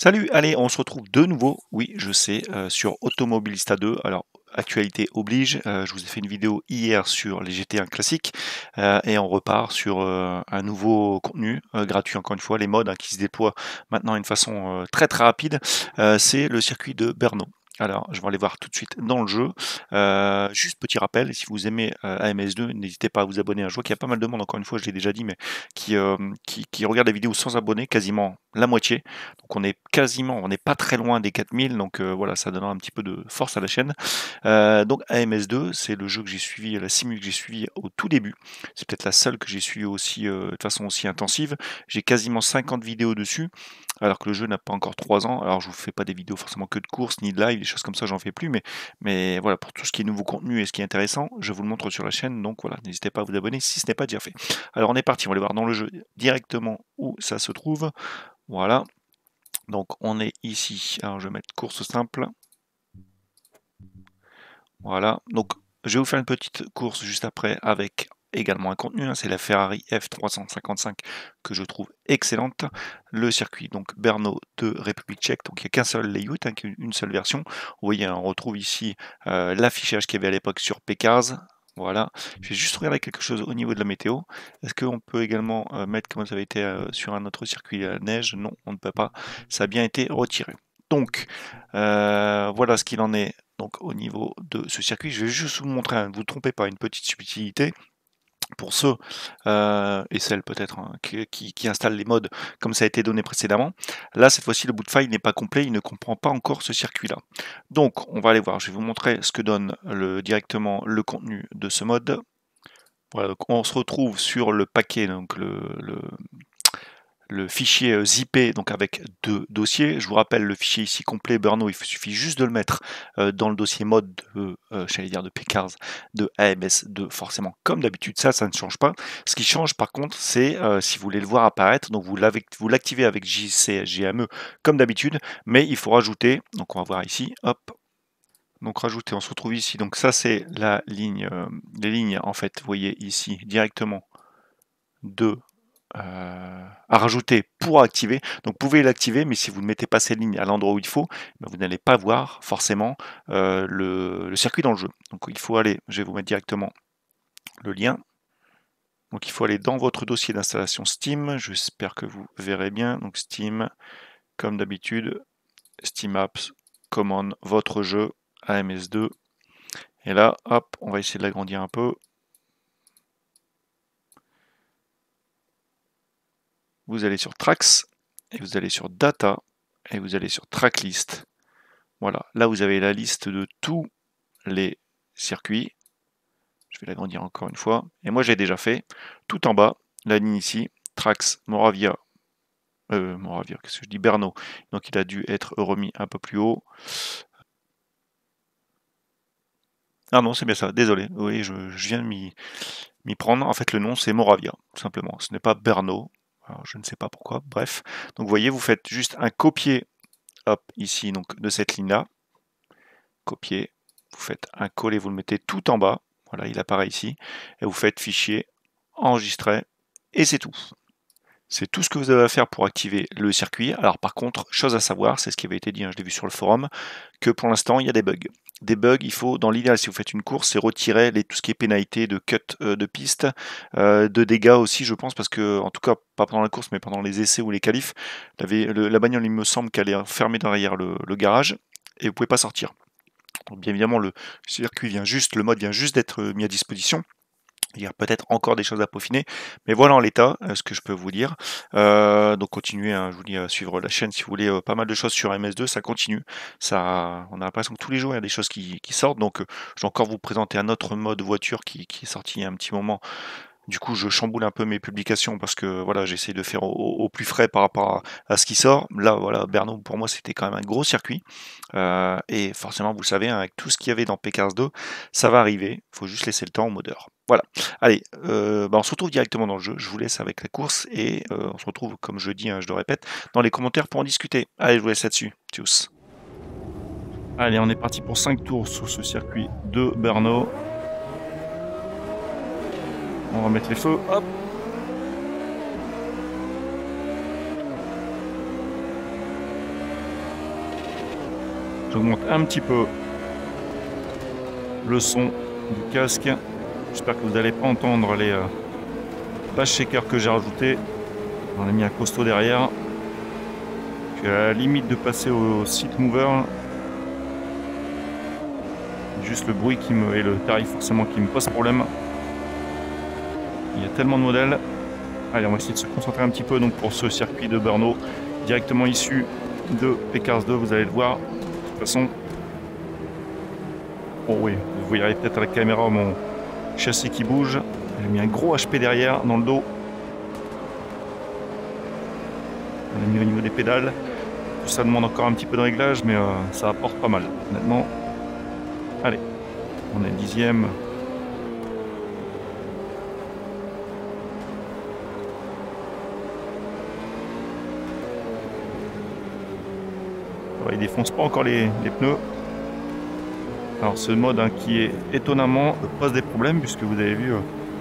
Salut, allez, on se retrouve de nouveau, oui, je sais, sur Automobilista 2. Alors, actualité oblige, je vous ai fait une vidéo hier sur les GT1 classiques, et on repart sur un nouveau contenu, gratuit encore une fois, les mods hein, qui se déploient maintenant d'une façon très très rapide. C'est le circuit de Brno. Alors, je vais aller voir tout de suite dans le jeu. Juste petit rappel, si vous aimez AMS2, n'hésitez pas à vous abonner. Je vois qu'il y a pas mal de monde, encore une fois, je l'ai déjà dit, mais qui regarde la vidéo sans abonner, quasiment la moitié. Donc on n'est pas très loin des 4000, donc voilà, ça donnera un petit peu de force à la chaîne. Donc AMS2, c'est le jeu que j'ai suivi, la simu que j'ai suivi au tout début. C'est peut-être la seule que j'ai suivi aussi de façon aussi intensive. J'ai quasiment 50 vidéos dessus, alors que le jeu n'a pas encore 3 ans. Alors je vous fais pas des vidéos forcément que de course, ni de live, des choses comme ça, j'en fais plus, mais voilà, pour tout ce qui est nouveau contenu et ce qui est intéressant, je vous le montre sur la chaîne, donc voilà, n'hésitez pas à vous abonner si ce n'est pas déjà fait. Alors on est parti, on va aller voir dans le jeu directement où ça se trouve. Voilà. Donc on est ici, alors je vais mettre course simple, voilà, donc je vais vous faire une petite course juste après avec également un contenu, hein. C'est la Ferrari F355 que je trouve excellente, le circuit donc Brno de République Tchèque, donc il n'y a qu'un seul layout, hein, une seule version. Vous voyez, on retrouve ici l'affichage qu'il y avait à l'époque sur P15. Voilà, je vais juste regarder quelque chose au niveau de la météo. Est-ce qu'on peut également mettre comme ça avait été sur un autre circuit à neige? Non, on ne peut pas. Ça a bien été retiré. Donc, voilà ce qu'il en est donc, au niveau de ce circuit. Je vais juste vous montrer, hein, ne vous trompez pas, une petite subtilité. Pour ceux et celles peut-être hein, qui installent les mods comme ça a été donné précédemment, là cette fois-ci le bout de file n'est pas complet, il ne comprend pas encore ce circuit-là. Donc on va aller voir, je vais vous montrer ce que donne directement le contenu de ce mode. Voilà, donc on se retrouve sur le paquet, donc le fichier zippé donc avec deux dossiers. Je vous rappelle le fichier ici complet Brno, il suffit juste de le mettre dans le dossier mode de, j'allais dire de P15 de AMS2 forcément comme d'habitude, ça ne change pas. Ce qui change par contre c'est si vous voulez le voir apparaître, donc vous l'activez avec JCSGME comme d'habitude, mais il faut rajouter, donc on va voir ici, hop, donc rajouter, on se retrouve ici, donc ça c'est la ligne, les lignes en fait, vous voyez ici directement de à rajouter pour activer. Donc vous pouvez l'activer, mais si vous ne mettez pas ces lignes à l'endroit où il faut, ben, vous n'allez pas voir forcément le circuit dans le jeu. Donc il faut aller, je vais vous mettre directement le lien. Donc il faut aller dans votre dossier d'installation Steam. J'espère que vous verrez bien. Donc Steam, comme d'habitude, Steam Apps, commande votre jeu AMS2. Et là, hop, on va essayer de l'agrandir un peu. Vous allez sur Tracks, et vous allez sur Data, et vous allez sur Tracklist. Voilà, là vous avez la liste de tous les circuits. Je vais l'agrandir encore une fois. Et moi j'ai déjà fait. Tout en bas, la ligne ici, Trax, Moravia, qu'est-ce que je dis, Brno. Donc il a dû être remis un peu plus haut. Ah non, c'est bien ça, désolé. Oui, je viens de m'y prendre. En fait, le nom c'est Moravia, tout simplement. Ce n'est pas Brno. Alors, je ne sais pas pourquoi. Bref. Donc vous voyez, vous faites juste un copier, hop, ici, donc de cette ligne-là. Copier. Vous faites un coller, vous le mettez tout en bas. Voilà, il apparaît ici. Et vous faites fichier, enregistrer, et c'est tout. C'est tout ce que vous avez à faire pour activer le circuit. Alors par contre, chose à savoir, c'est ce qui avait été dit, hein, je l'ai vu sur le forum, que pour l'instant, il y a des bugs. Des bugs, il faut, dans l'idéal, si vous faites une course, c'est retirer tout ce qui est pénalité de cut de piste, de dégâts aussi, je pense, parce que, en tout cas, pas pendant la course, mais pendant les essais ou les qualifs, la bagnole, il me semble qu'elle est fermée derrière le garage, et vous ne pouvez pas sortir. Donc bien évidemment, le mode vient juste d'être mis à disposition. Il y a peut-être encore des choses à peaufiner, mais voilà en l'état ce que je peux vous dire. Donc continuez, hein, je vous dis à suivre la chaîne si vous voulez pas mal de choses sur MS2, ça continue. Ça, on a l'impression que tous les jours il y a des choses qui sortent. Donc je vais encore vous présenter un autre mode voiture qui est sorti il y a un petit moment. Du coup, je chamboule un peu mes publications parce que voilà, j'essaie de faire au plus frais par rapport à ce qui sort. Là, voilà, Brno pour moi c'était quand même un gros circuit. Et forcément, vous le savez, hein, avec tout ce qu'il y avait dans P15.2, ça va arriver. Il faut juste laisser le temps au modeur. Voilà. Allez, on se retrouve directement dans le jeu. Je vous laisse avec la course et on se retrouve, comme je dis, hein, je le répète, dans les commentaires pour en discuter. Allez, je vous laisse là-dessus. Tchuss. Allez, on est parti pour 5 tours sur ce circuit de Brno. On va mettre les feux. Hop. J'augmente un petit peu le son du casque. J'espère que vous n'allez pas entendre les bass shakers que j'ai rajoutés. On a mis un costaud derrière. Je suis à la limite de passer au seat mover. Juste le bruit et le tarif forcément qui me pose problème. Il y a tellement de modèles. Allez, on va essayer de se concentrer un petit peu donc pour ce circuit de Brno, directement issu de PCARS 2, vous allez le voir. De toute façon, oh oui, vous voyez peut-être à la caméra mon châssis qui bouge. J'ai mis un gros HP derrière dans le dos. On a mis au niveau des pédales. Tout ça demande encore un petit peu de réglage, mais ça apporte pas mal, honnêtement. Allez, on est 10e. Il défonce pas encore les pneus. Alors ce mode qui est étonnamment pose des problèmes puisque vous avez vu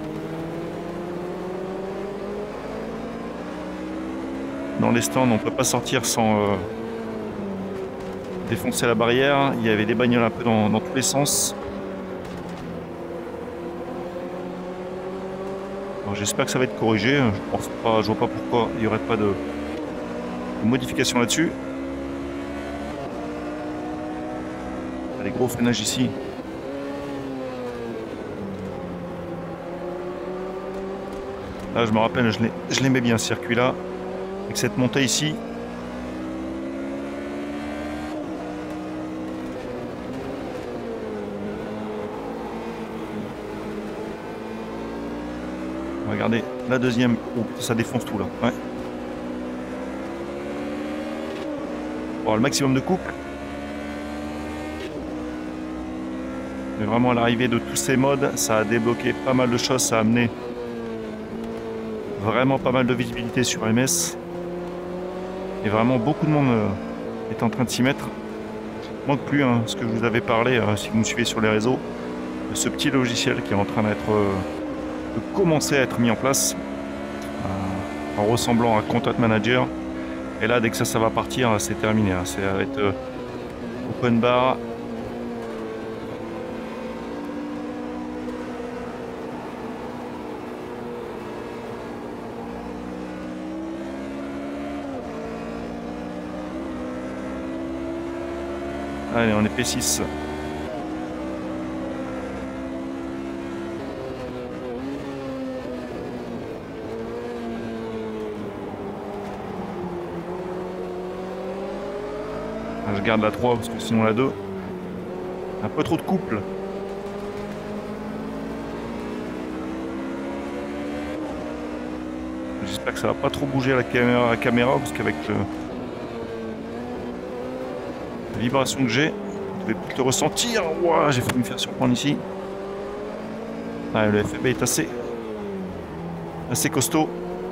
dans les stands on peut pas sortir sans défoncer la barrière. Il y avait des bagnoles un peu dans tous les sens. J'espère que ça va être corrigé. Je pense pas, je vois pas pourquoi il n'y aurait pas de modification là-dessus. Les gros freinages ici. Là, je me rappelle, je l'aimais bien ce circuit-là. Avec cette montée ici. Regardez, la deuxième. Oh, ça défonce tout là. Ouais. Bon, le maximum de couple. Mais vraiment à l'arrivée de tous ces modes, ça a débloqué pas mal de choses, ça a amené vraiment pas mal de visibilité sur MS. Et vraiment beaucoup de monde est en train de s'y mettre. Manque plus ce que je vous avais parlé, si vous me suivez sur les réseaux, de ce petit logiciel qui est en train de commencer à être mis en place en ressemblant à Content Manager. Et là, dès que ça va partir, c'est terminé. Ça va être open bar. Allez, on est P6. Je garde la 3 parce que sinon la 2. Un peu trop de couple. J'espère que ça va pas trop bouger à la caméra parce qu'avec la vibration que j'ai, vous devez peut-être le ressentir. Ouah, j'ai failli me faire surprendre ici. Ah, le FB est assez costaud.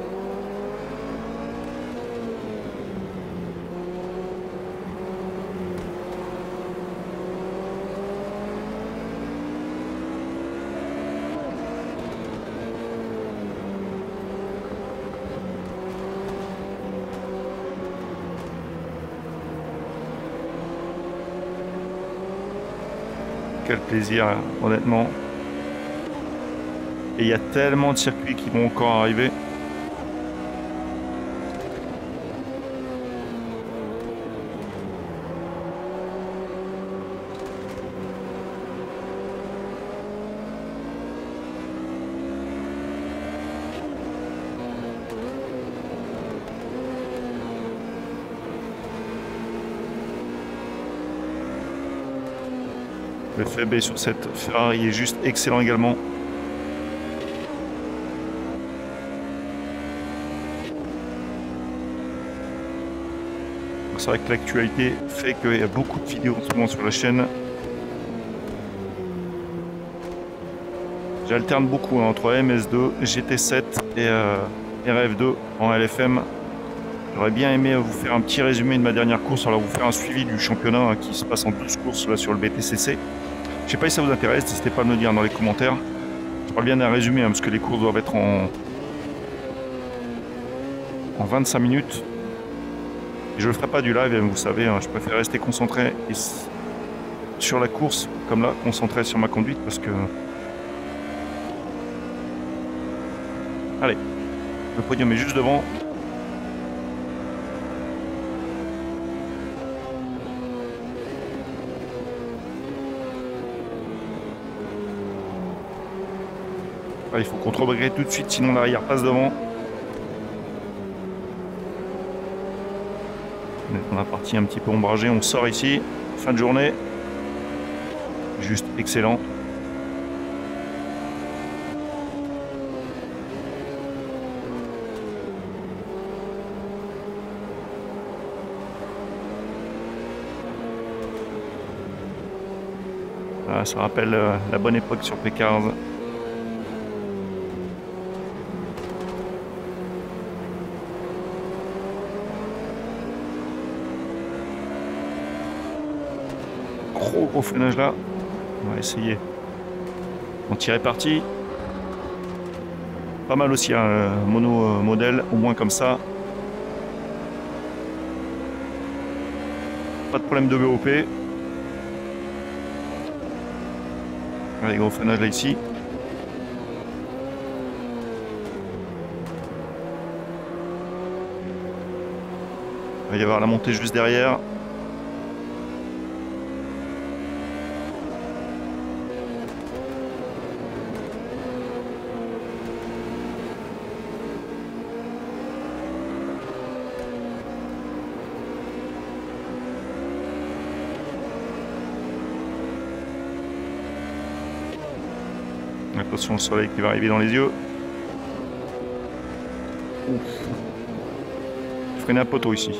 Quel plaisir, honnêtement. Et il y a tellement de circuits qui vont encore arriver. Le FB sur cette Ferrari est juste excellent également. C'est vrai que l'actualité fait qu'il y a beaucoup de vidéos en ce moment sur la chaîne. J'alterne beaucoup entre MS2, GT7 et RF2 en LFM. J'aurais bien aimé vous faire un petit résumé de ma dernière course, alors vous faire un suivi du championnat qui se passe en 12 courses là, sur le BTCC. Je sais pas si ça vous intéresse, n'hésitez pas à me le dire dans les commentaires. Je parle bien d'un résumé parce que les courses doivent être en 25 minutes. Et je ne ferai pas du live, vous savez, je préfère rester concentré sur la course, comme là, concentré sur ma conduite parce que... Allez, le podium est juste devant. Ah, il faut contrebriguer tout de suite, sinon l'arrière passe devant. On est dans la partie un petit peu ombragée, on sort ici, fin de journée. Juste excellent. Ah, ça rappelle la bonne époque sur P15. Gros freinage là. On va essayer d'en tirer parti. Pas mal aussi un mono modèle, au moins comme ça. Pas de problème de BOP. Allez, gros freinage là ici. Il va y avoir la montée juste derrière. Attention, le soleil qui va arriver dans les yeux. Ouf. Je freine un poteau ici.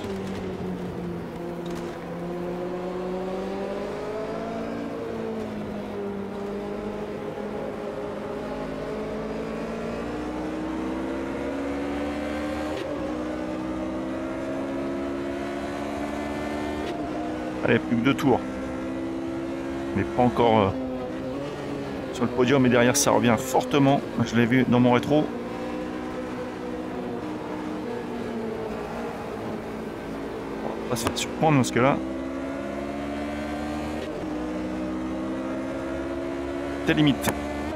Allez, plus que 2 tours. Mais pas encore sur le podium. Et derrière, ça revient fortement. Je l'ai vu dans mon rétro. On va pas se faire surprendre parce que là... c'est limite.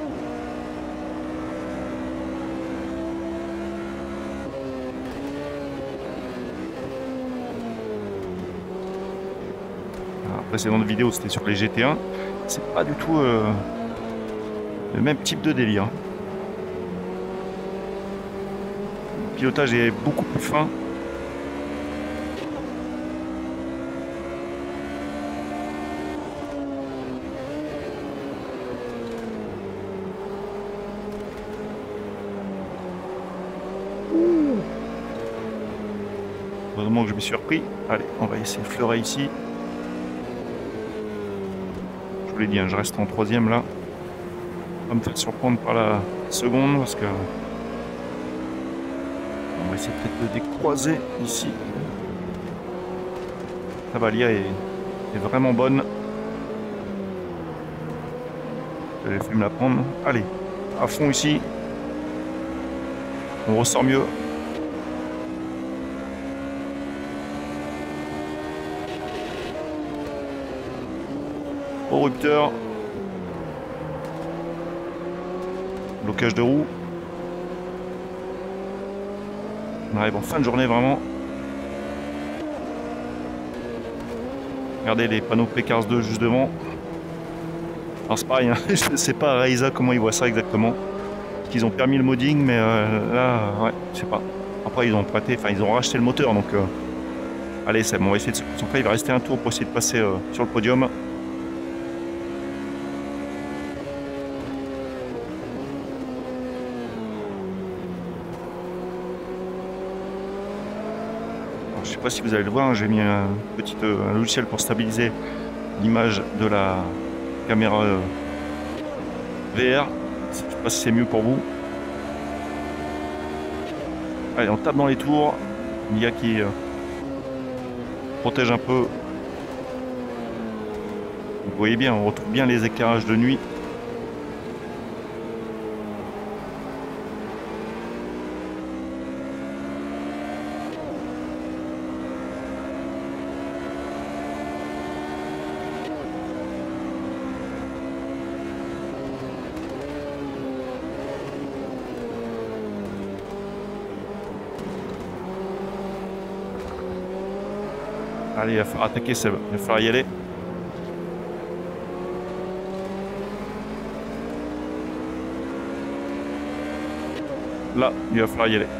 La précédente vidéo, c'était sur les GT1. C'est pas du tout le même type de délire. Le pilotage est beaucoup plus fin. Heureusement que je me suis repris. Allez, on va essayer de fleurer ici. Je vous l'ai dit, hein, je reste en 3e là. On va me faire surprendre par la seconde parce que... on va essayer peut-être de décroiser ici. La Cavalia est vraiment bonne. Je vais me la prendre. Allez, à fond ici. On ressort mieux. Au rupteur. Blocage de roue. On arrive en fin de journée vraiment. Regardez les panneaux P15-2 juste devant. Alors c'est pareil, hein. Je ne sais pas à Reiza comment ils voient ça exactement. Ils ont permis le modding, mais là, ouais, je sais pas. Après ils ont prêté, enfin ils ont racheté le moteur, donc allez, c'est bon, on va essayer de se concentrer. Il va rester un tour pour essayer de passer sur le podium. Alors, je sais pas si vous allez le voir, hein, j'ai mis un logiciel pour stabiliser l'image de la caméra VR. Je sais pas si c'est mieux pour vous. Allez, on tape dans les tours. Il y a qui protège un peu. Vous voyez bien, on retrouve bien les éclairages de nuit. Allez, il va falloir attaquer Seb, il va falloir y aller. Là, il va falloir y aller.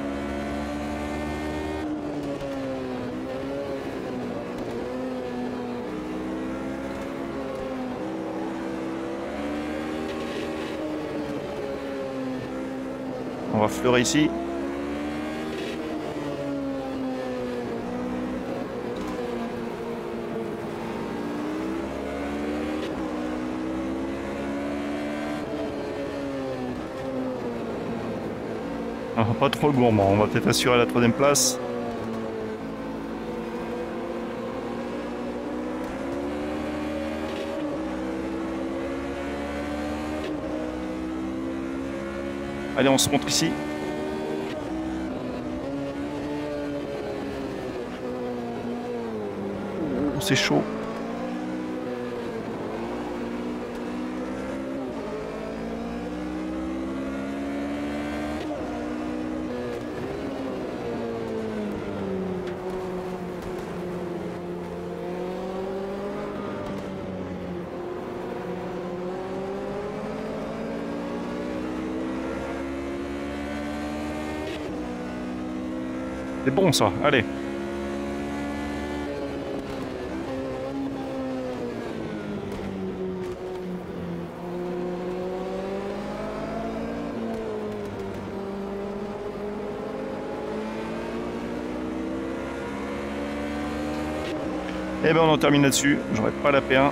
On va fleurer ici. Ah, pas trop gourmand, on va peut-être assurer la 3e place. Allez, on se montre ici. Oh, c'est chaud. C'est bon ça, allez. Et ben on en termine là-dessus, j'aurais pas la P1.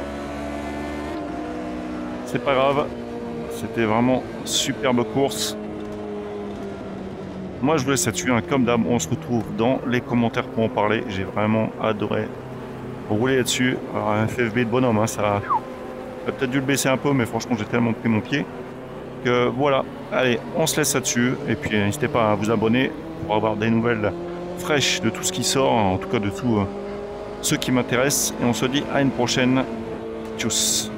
C'est pas grave, c'était vraiment superbe course. Moi je vous laisse là-dessus, hein. Comme d'hab, on se retrouve dans les commentaires pour en parler. J'ai vraiment adoré rouler là-dessus. Alors un FFB de bonhomme, hein, ça a peut-être dû le baisser un peu, mais franchement j'ai tellement pris mon pied que voilà. Allez, on se laisse là-dessus, et puis n'hésitez pas à vous abonner pour avoir des nouvelles fraîches de tout ce qui sort, en tout cas de tout ce qui m'intéresse, et on se dit à une prochaine. Tchuss.